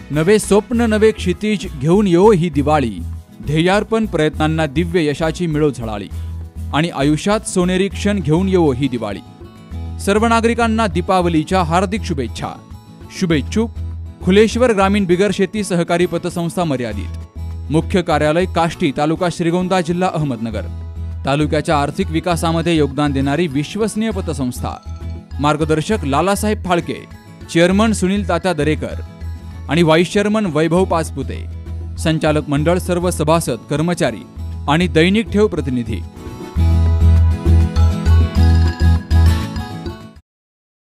नवे स्वप्न नवे क्षितिज घेऊन येवो ही दिवाळी, ध्येयार्पण प्रयत्नांना दिव्य यशाची मिळो झळाळी आणि आयुष्यात सोनेरी क्षण घेऊन येवो ही दिवाळी। सर्व नागरिकांना दीपावलीच्या हार्दिक शुभेच्छा। शुभेच्छुक खुलेश्वर ग्रामीण बिगर शेती सहकारी पतसंस्था मर्यादित, मुख्य कार्यालय काष्टी, तालुका श्रीगोंदा, जिल्हा अहमदनगर। तालुक्याच्या आर्थिक विकासामध्ये योगदान देणारी विश्वसनीय पतसंस्था। मार्गदर्शक लालासाहेब फाळके, चेअरमन सुनील तात्या दरेकर आणि व्हाईस चेअरमन वैभव पाचपुते। संचालक मंडळ सर्व सभासद, कर्मचारी आणि दैनिक ठेव प्रतिनिधी।